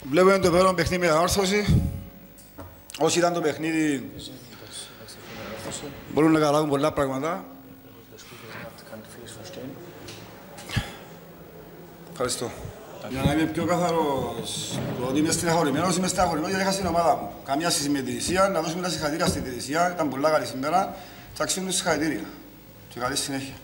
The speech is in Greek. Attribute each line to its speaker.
Speaker 1: Βλέπουμε το πρώτο παιχνίδι με ανόρθωση. Όσοι ήταν το παιχνίδι μπορούν να καταλάβουν πολλά πράγματα. Ευχαριστώ. Για να είμαι πιο καθαρός, το ότι είμαι στεναχωρημένος, είμαι στεναχωρημένος γιατί έχασα την ομάδα μου. Καμιά σχέση με την Ιδρυσία, να δώσουμε τα συγχαρητήρια στην Ιδρυσία, ήταν πολλά καλή σήμερα. Θα αξίζουν τους συγχαρητήρια. Και καλή συνέχεια.